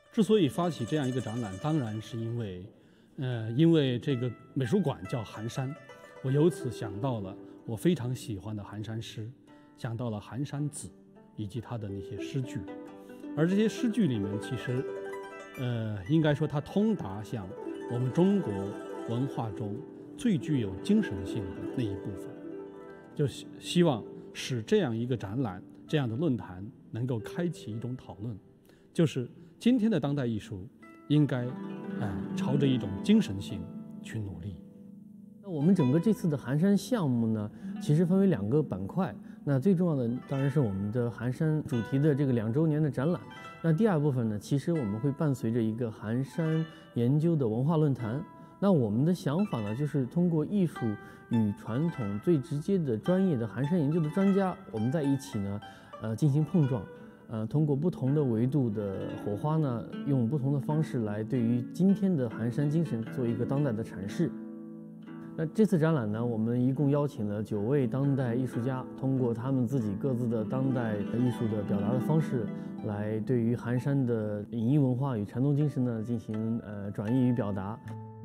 之所以发起这样一个展览，当然是因为这个美术馆叫寒山，我由此想到了我非常喜欢的寒山诗，想到了寒山子以及他的那些诗句，而这些诗句里面其实，应该说它通达像我们中国文化中最具有精神性的那一部分，就希望使这样一个展览、这样的论坛能够开启一种讨论，就是今天的当代艺术应该朝着一种精神性去努力。 那我们整个这次的寒山项目呢，其实分为2个板块。那最重要的当然是我们的寒山主题的这个2周年的展览。那第2部分呢，其实我们会伴随着一个寒山研究的文化论坛。那我们的想法呢，就是通过艺术与传统最直接的专业的寒山研究的专家，我们在一起呢，进行碰撞。通过不同的维度的火花呢，用不同的方式来对于今天的寒山精神做一个当代的阐释。那这次展览呢，我们一共邀请了9位当代艺术家，通过他们自己各自的当代艺术的表达的方式，来对于寒山的隐逸文化与禅宗精神呢进行转译与表达。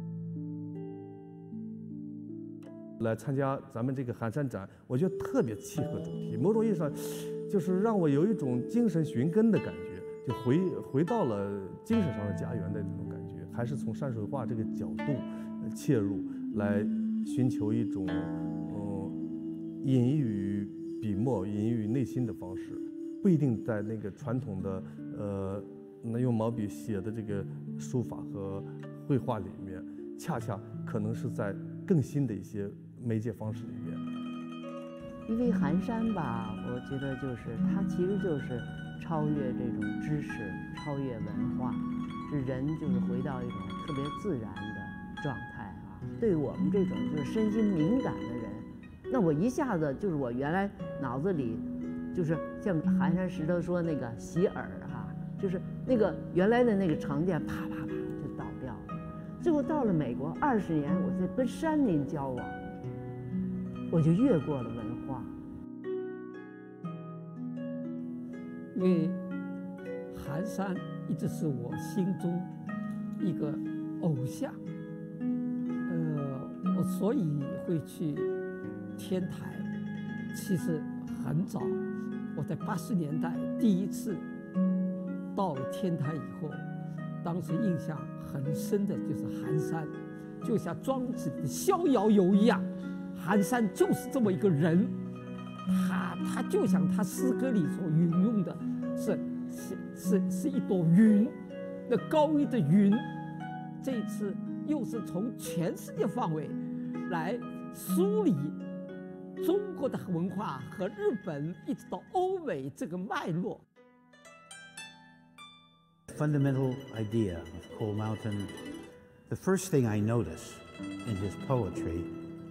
来参加咱们这个寒山展，我觉得特别契合主题，某种意义上就是让我有一种精神寻根的感觉，就回到了精神上的家园的那种感觉，还是从山水画这个角度切入来寻求一种隐喻于笔墨、隐喻于内心的方式，不一定在那个传统的那用毛笔写的这个书法和绘画里面，恰恰可能是在更新的一些媒介方式里面。 因为寒山吧，我觉得就是它其实就是超越这种知识，超越文化，是人就是回到一种特别自然的状态啊。对我们这种就是身心敏感的人，那我一下子就是我原来脑子里就是像寒山石头说那个洗耳哈，就是那个原来的那个成见啪啪啪就倒掉了。最后到了美国20年，我在跟山林交往，我就越过了文化。 因为寒山一直是我心中一个偶像，我所以会去天台。其实很早，我在80年代第一次到了天台以后，当时印象很深的就是寒山，就像庄子里的逍遥游一样，寒山就是这么一个人。他就像他诗歌里所运用的是一朵云，那高一的云。这一次又是从全世界范围来梳理中国的文化和日本一直到欧美这个脉络。 Fundamental idea of Coal Mountain, the first thing I notice in his poetry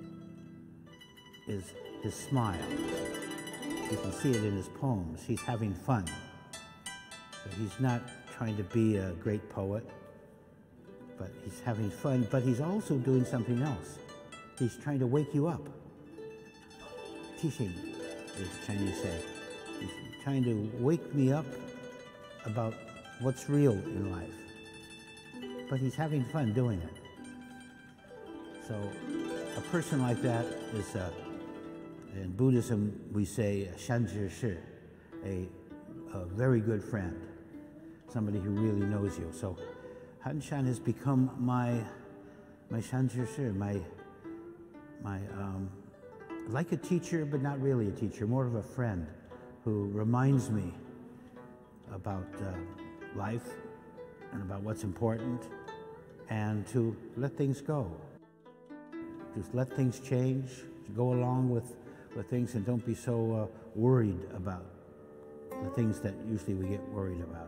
is his smile. You can see it in his poems. He's having fun. So he's not trying to be a great poet, but he's having fun, but he's also doing something else. He's trying to wake you up. Teaching, as Chinese say. He's trying to wake me up about what's real in life. But he's having fun doing it. So a person like that is in Buddhism, we say shanzhi shi, a very good friend, somebody who really knows you. So Han Shan has become my shanzhi shi, my like a teacher, but not really a teacher, more of a friend who reminds me about life and about what's important, and to let things go. Just let things change, go along with things, and don't be so worried about the things that usually we get worried about.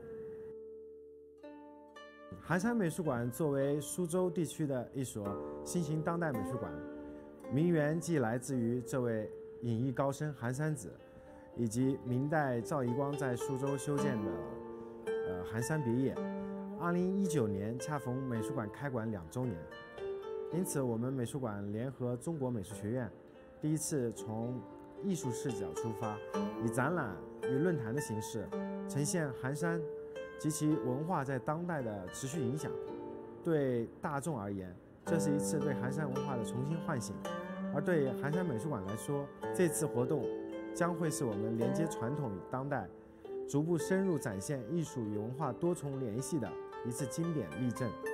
寒山美术馆作为苏州地区的一所新型当代美术馆，名源既来自于这位隐逸高僧寒山子，以及明代赵宜光在苏州修建的寒山别业。2019年恰逢美术馆开馆2周年，因此我们美术馆联合中国美术学院，第一次从艺术视角出发，以展览与论坛的形式呈现寒山及其文化在当代的持续影响。对大众而言，这是一次对寒山文化的重新唤醒；而对寒山美术馆来说，这次活动将会是我们连接传统与当代，逐步深入展现艺术与文化多重联系的一次经典例证。